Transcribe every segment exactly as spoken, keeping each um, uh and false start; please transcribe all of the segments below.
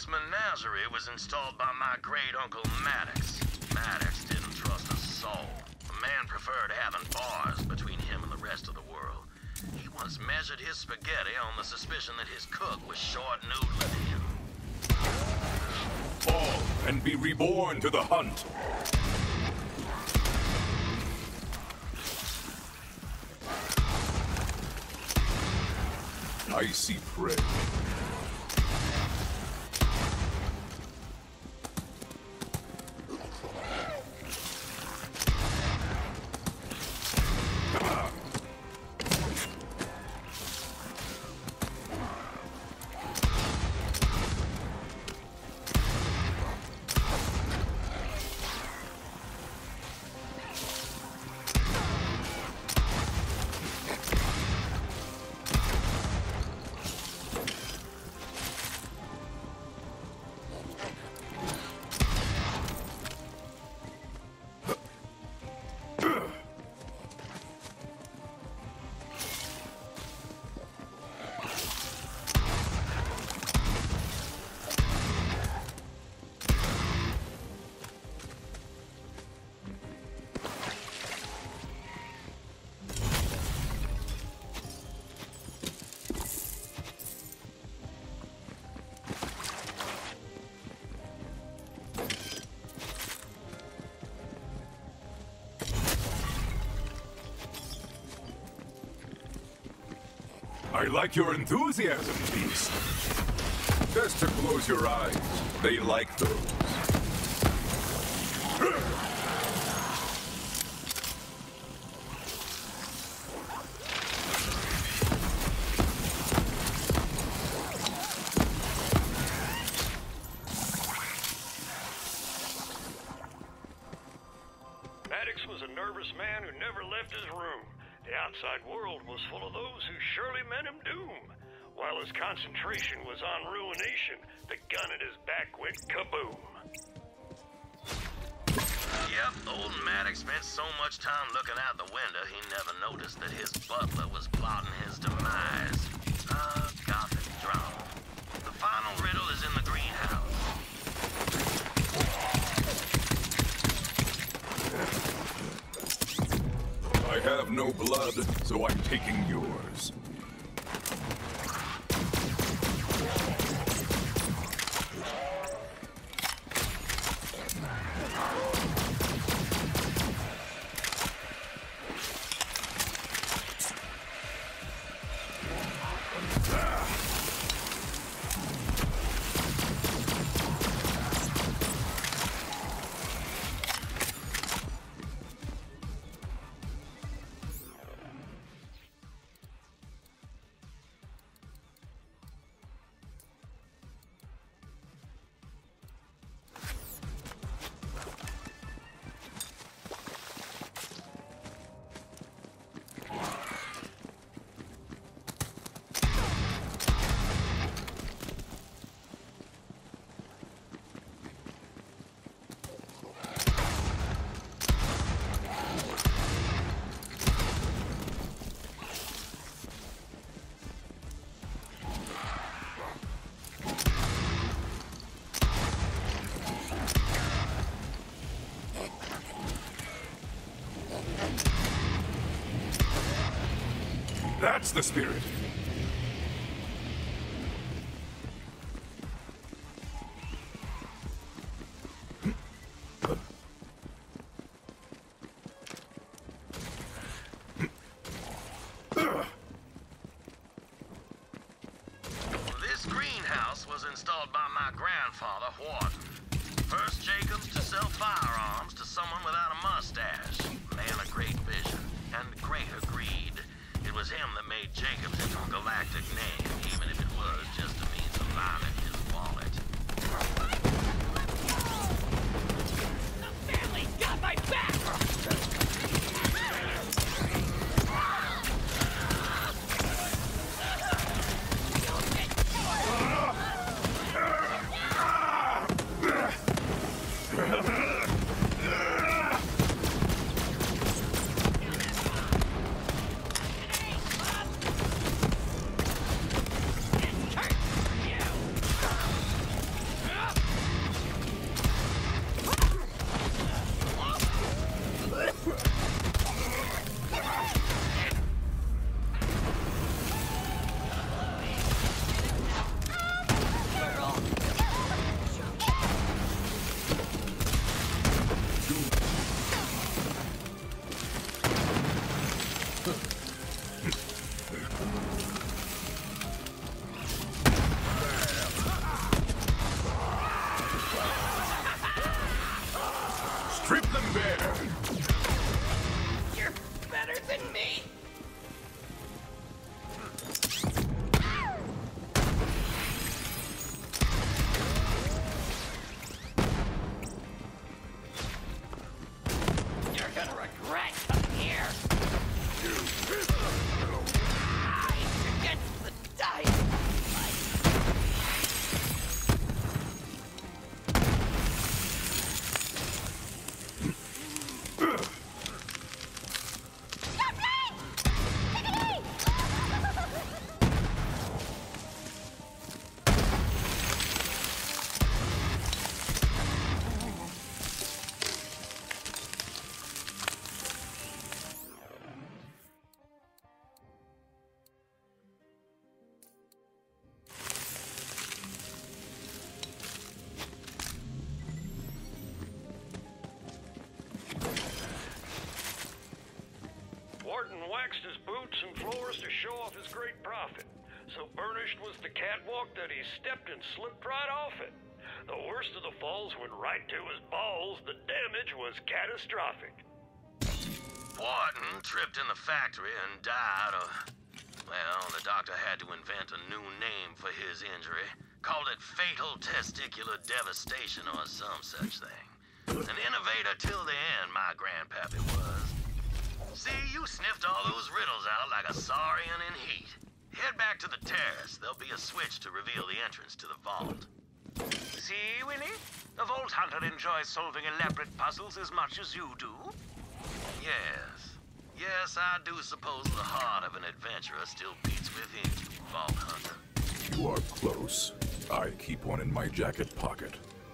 This menagerie was installed by my great-uncle Maddox. Maddox didn't trust a soul. The man preferred having bars between him and the rest of the world. He once measured his spaghetti on the suspicion that his cook was short-noodling him. Fall and be reborn to the hunt. Icy prey. I like your enthusiasm, Beast. Best to close your eyes. They like those. Maddox was a nervous man who never left his room. The outside world was full of those who surely meant him doom. While his concentration was on ruination, the gun at his back went kaboom. Yep, old Maddox spent so much time looking out the window, he never noticed that his butler was plotting his demise. Ah, gothic drama. The final riddle is in the greenhouse. I have no blood, so I'm taking yours. That's the spirit. This greenhouse was installed by my grandfather, Wharton. First Jacobs to sell firearms to someone without a mustache. Man of great vision and greater greed. It was him that made Jacobs into Strip them bare. You're better than me. You're gonna regret coming here. I'm against the diet. Warden waxed his boots and floors to show off his great profit. So burnished was the catwalk that he stepped and slipped right off it. The worst of the falls went right to his balls. The damage was catastrophic. Warden tripped in the factory and died of... Well, the doctor had to invent a new name for his injury. Called it fatal testicular devastation or some such thing. An innovator till the end, my grandpappy was. See, you sniffed all those riddles out like a saurian in heat. Head back to the terrace. There'll be a switch to reveal the entrance to the vault. See, Winnie? A vault hunter enjoys solving elaborate puzzles as much as you do. Yes. Yes, I do suppose the heart of an adventurer still beats within you, vault hunter. You are close. I keep one in my jacket pocket.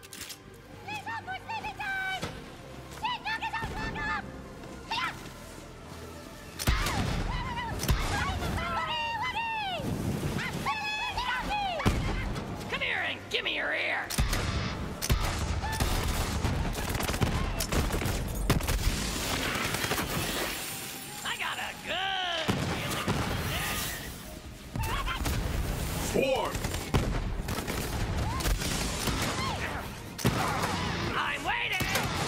Come here and give me your ear. I got a good feeling about this. Form! I'm waiting.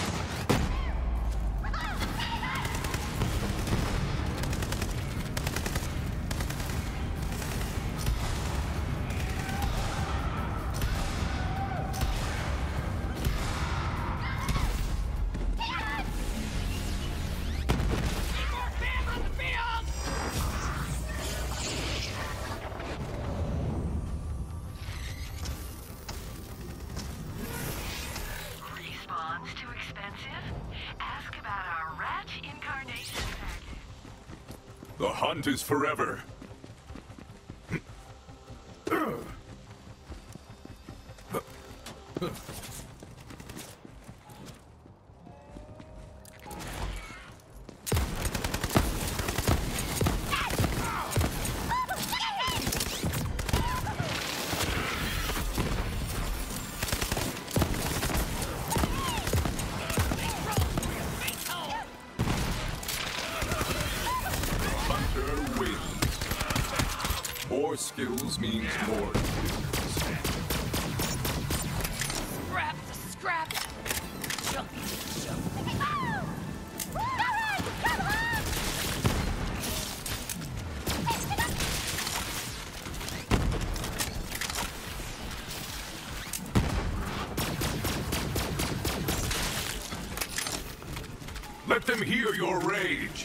Respawn's too expensive? Ask about our rat incarnation package. The hunt is forever. Hunter wins. More skills means more kills. Scrap to scrap. Chunky to chunky. Let them hear your rage.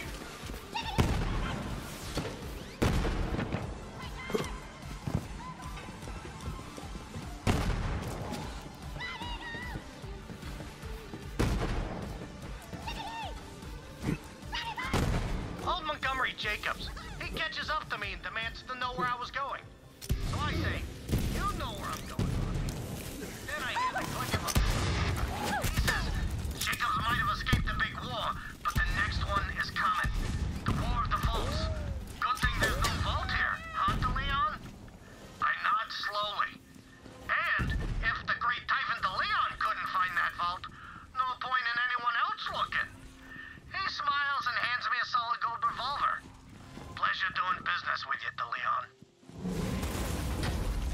Old Montgomery Jacobs. He catches up to me and demands to know where I was going. So I say, you know where I'm going. Then I hear the click of a... He says, Jacobs might have escaped the big war, but the next one is coming. The War of the Vaults. Good thing there's no vault here, huh, DeLeon? I nod slowly. And if the great Typhon DeLeon couldn't find that vault, no point in anyone else looking. He smiles and hands me a solid gold revolver. Pleasure doing business with you, DeLeon.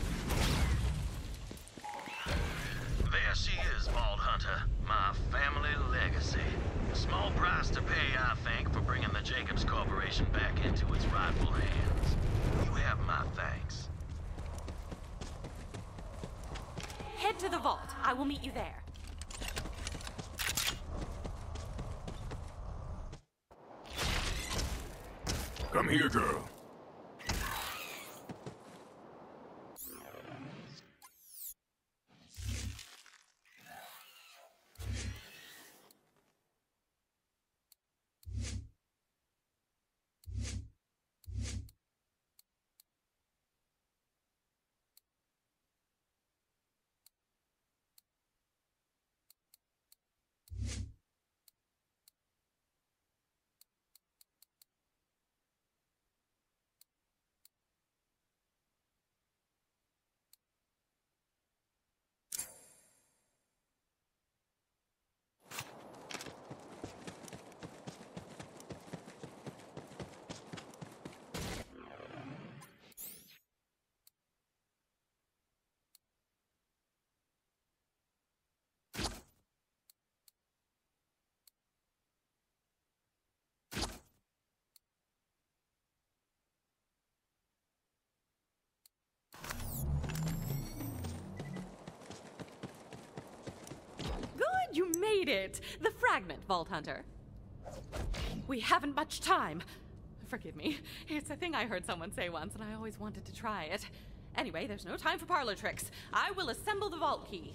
will meet you there. Come here, girl. You made it! The fragment, Vault Hunter. We haven't much time. Forgive me. It's a thing I heard someone say once, and I always wanted to try it. Anyway, there's no time for parlor tricks. I will assemble the vault key.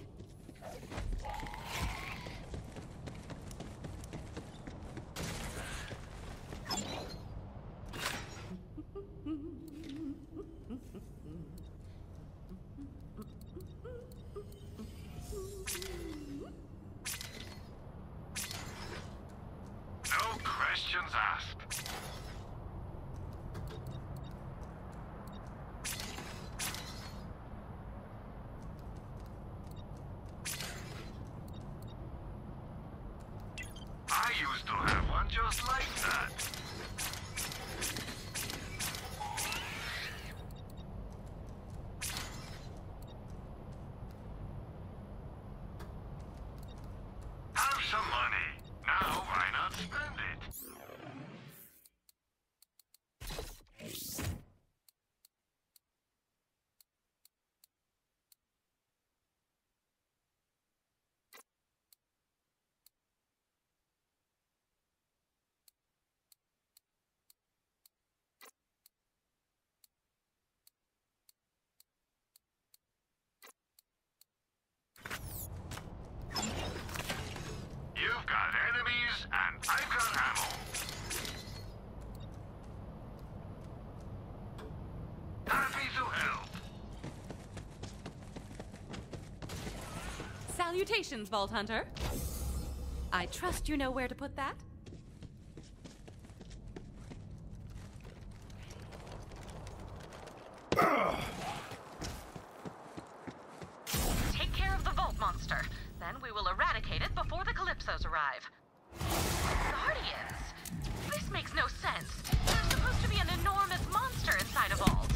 Questions asked. I used to have one just like that. Have some money. Now why not spend it? You've got enemies, and I've got ammo. Happy to help. Salutations, Vault Hunter. I trust you know where to put that? Take care of the vault monster. Then we will eradicate it before the Calypsos arrive. Guardians? This makes no sense. There's supposed to be an enormous monster inside a vault.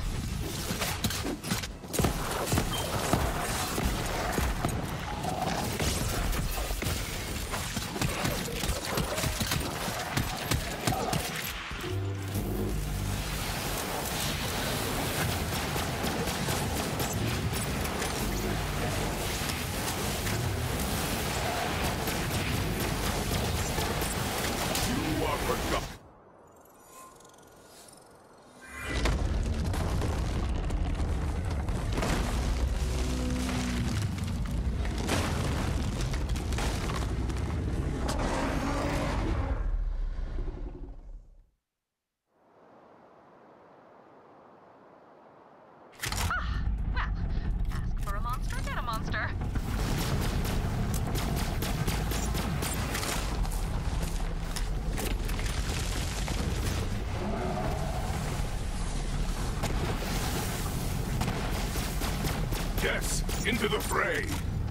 Yes, into the fray!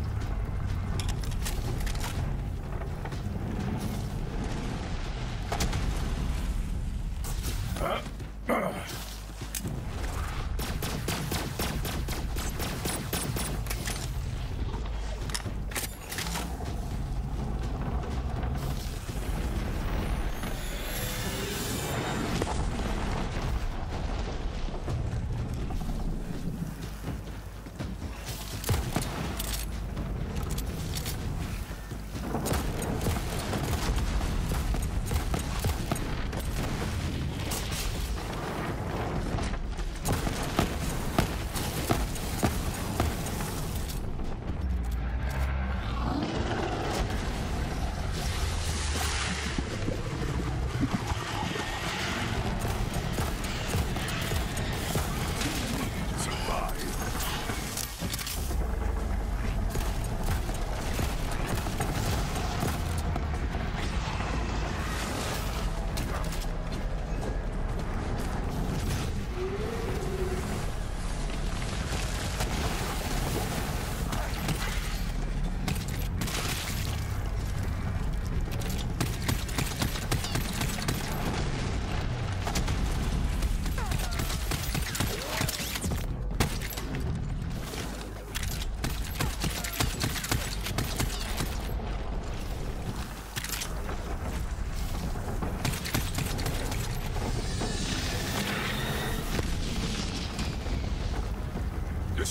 Uh, uh.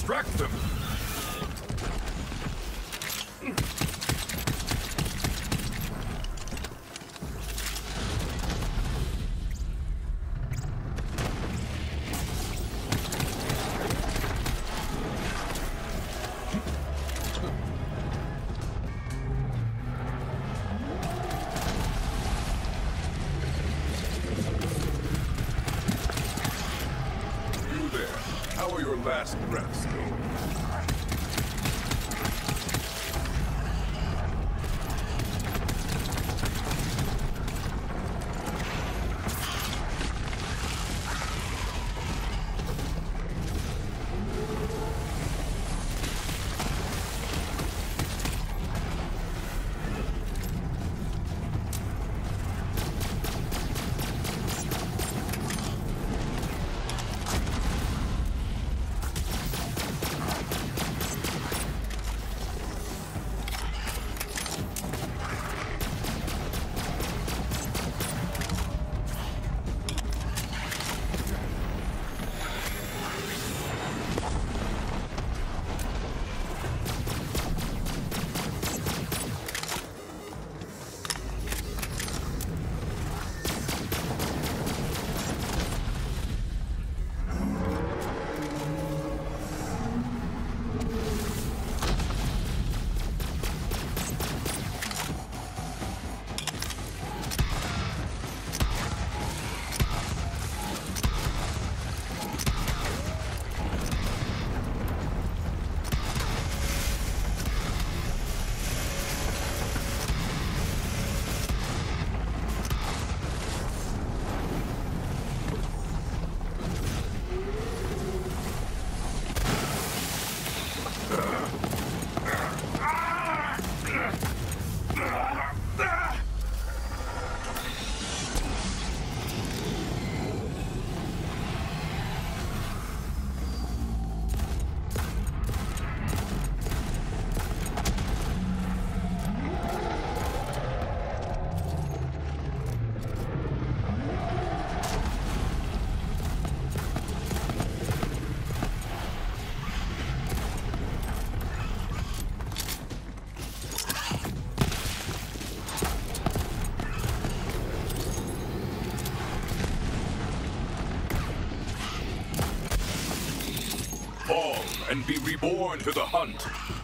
distract them. How are your last breaths going? Fall and be reborn to the hunt.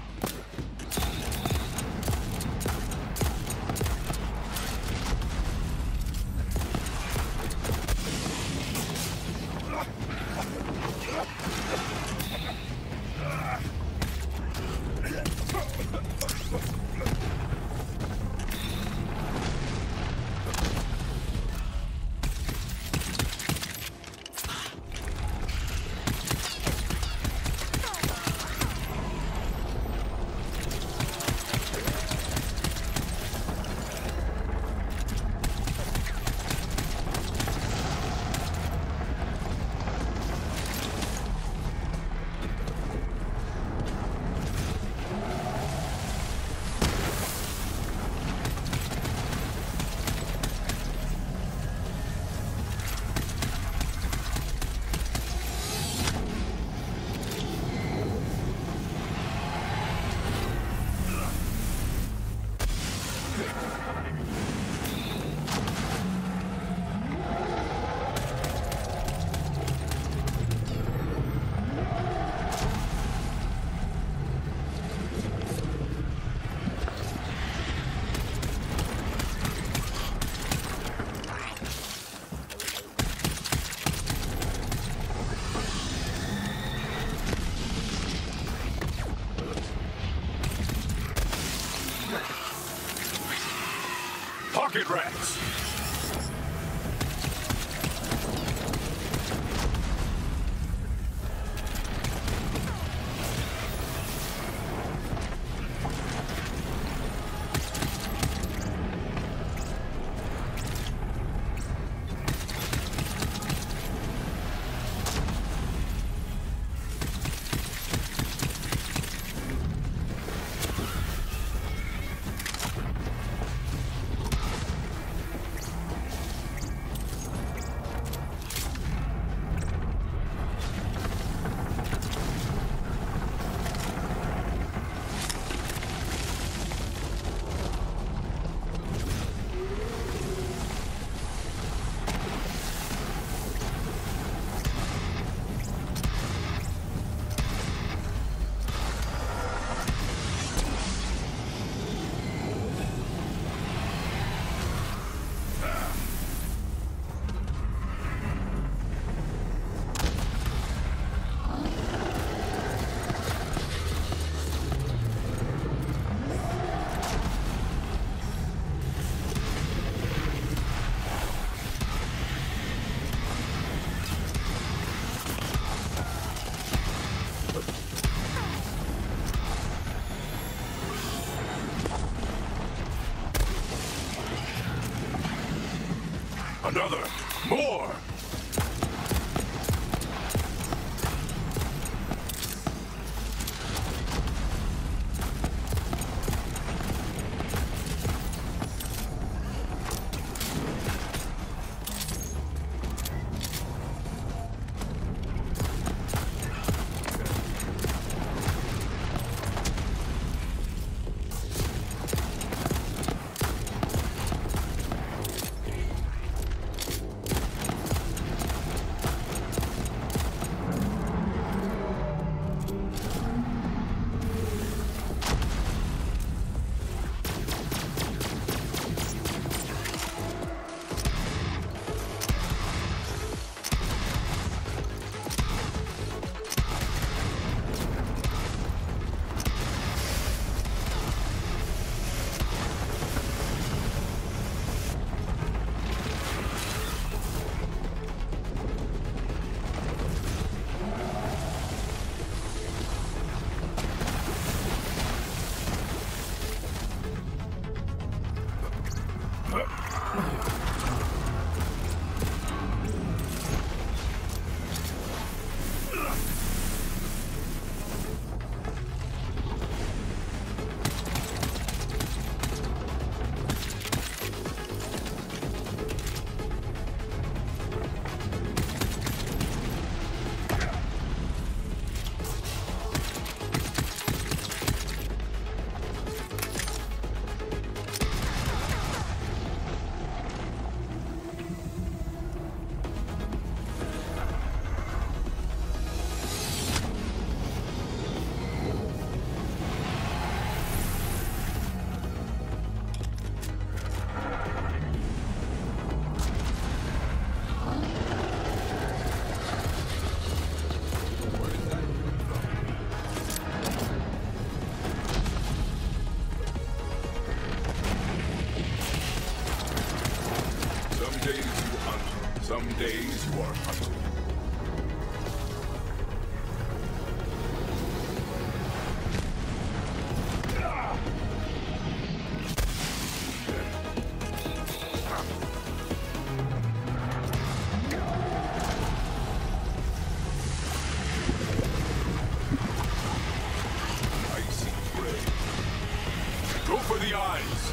Pocket rats! Another! More! Some days you are hungry. Icy gray. Go for the eyes!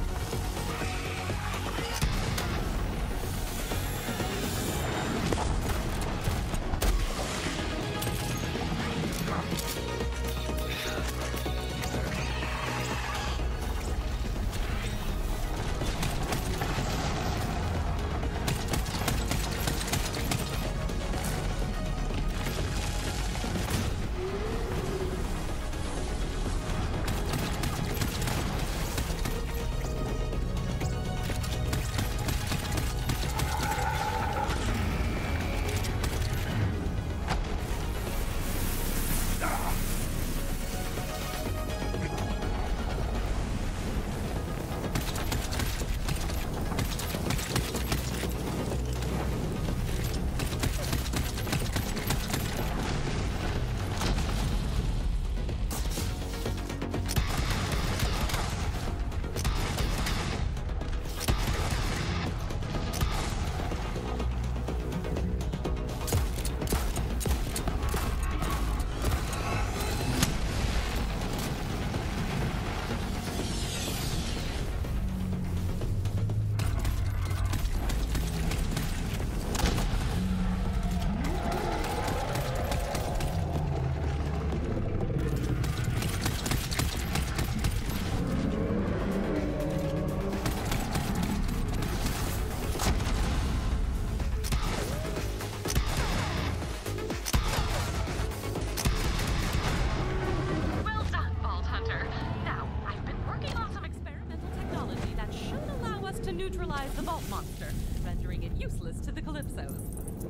Neutralize the vault monster, rendering it useless to the Calypsos.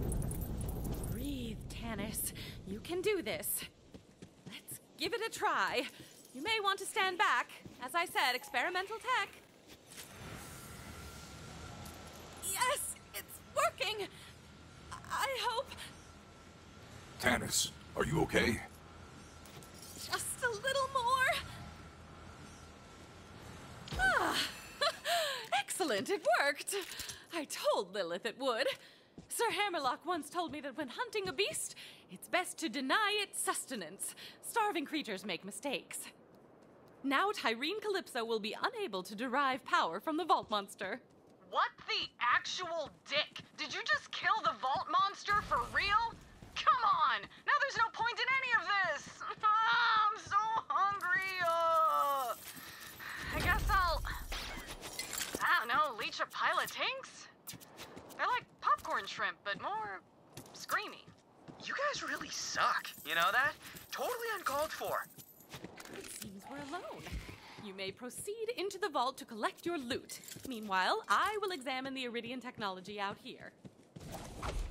Breathe, Tannis. You can do this. Let's give it a try. You may want to stand back. As I said, experimental tech. Yes, it's working. I hope. Tannis, are you okay? Just a little more. Ah. Excellent, it worked! I told Lilith it would. Sir Hammerlock once told me that when hunting a beast, it's best to deny its sustenance. Starving creatures make mistakes. Now Tyrene Calypso will be unable to derive power from the Vault Monster. What the actual dick? Did you just kill the Vault Monster for real? Come on! Now there's no point in any of this! Ah, I'm so hungry! Uh, I guess I'll... I don't know, leech a pile of tinks? They're like popcorn shrimp, but more screamy. You guys really suck. You know that? Totally uncalled for. It seems we're alone. You may proceed into the vault to collect your loot. Meanwhile, I will examine the Iridian technology out here.